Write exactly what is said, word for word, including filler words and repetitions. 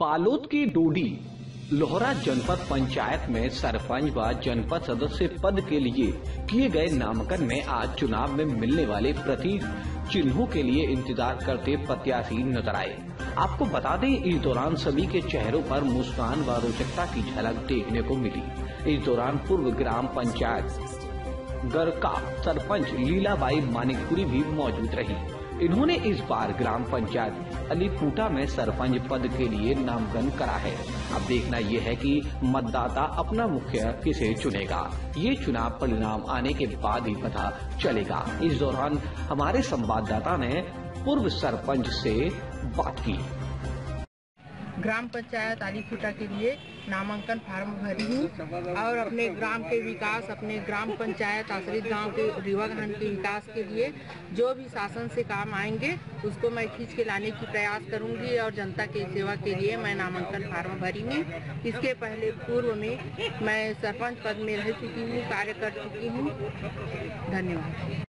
बालोद की डोडी लोहरा जनपद पंचायत में सरपंच व जनपद सदस्य पद के लिए किए गए नामांकन में आज चुनाव में मिलने वाले प्रतीक चिन्हों के लिए इंतजार करते प्रत्याशी नजर आए। आपको बता दें, इस दौरान सभी के चेहरों पर मुस्कान व रोचकता की झलक देखने को मिली। इस दौरान पूर्व ग्राम पंचायत गरका सरपंच लीलाबाई मानिकपुरी भी मौजूद रही। इन्होंने इस बार ग्राम पंचायत अलीपुटा में सरपंच पद के लिए नामांकन करा है। अब देखना यह है कि मतदाता अपना मुखिया किसे चुनेगा। ये चुनाव परिणाम आने के बाद ही पता चलेगा। इस दौरान हमारे संवाददाता ने पूर्व सरपंच से बात की। ग्राम पंचायत अलीपुटा के लिए नामांकन फार्म भरी हूँ और अपने ग्राम के विकास, अपने ग्राम पंचायत आश्रित गांव के युवागण के विकास के लिए जो भी शासन से काम आएंगे उसको मैं खींच के लाने की प्रयास करूंगी और जनता की सेवा के लिए मैं नामांकन फार्म भरी हूँ। इसके पहले पूर्व में मैं सरपंच पद में रह चुकी हूँ, कार्य कर चुकी हूँ। धन्यवाद।